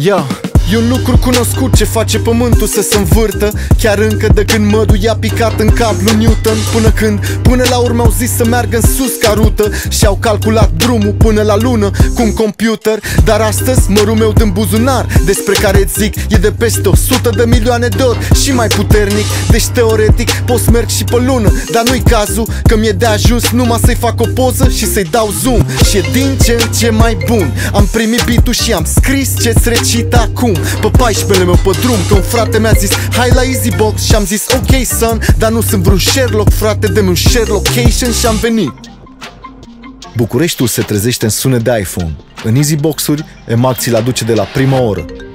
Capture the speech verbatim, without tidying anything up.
Yo, e un lucru cunoscut ce face pământul să se învârtă, chiar încă de când mădul i-a picat în cap lui Newton. Până când, până la urmă au zis să meargă în sus ca rută și-au calculat drumul până la lună cu un computer. Dar astăzi mărul meu din buzunar, despre care îți zic, e de peste o sută de milioane de ori și mai puternic. Deci teoretic pot să merg și pe lună, dar nu-i cazul, că mi-e de ajuns numai să-i fac o poză și să-i dau zoom. Și e din ce în ce mai bun. Am primit beat-ul și am scris ce-ți recit acum. Pe paisprezece meu pe drum, că un frate mi-a zis hai la Easybox și am zis ok son, dar nu sunt vreun Sherlock, frate, dă-mi un share location și am venit. Bucureștiul se trezește în sunet de iPhone. În Easybox-uri, Emac ți-l aduce de la prima oră.